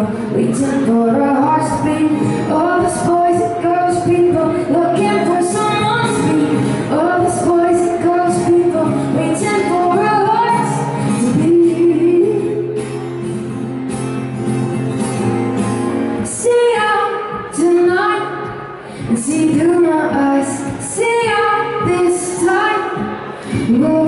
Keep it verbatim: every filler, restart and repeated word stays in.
people waiting for a heart to beat. All these boys and girls, people looking for someone to be. All these boys and girls, people waiting for a heart to beat. See out tonight and see through my eyes. See out this time.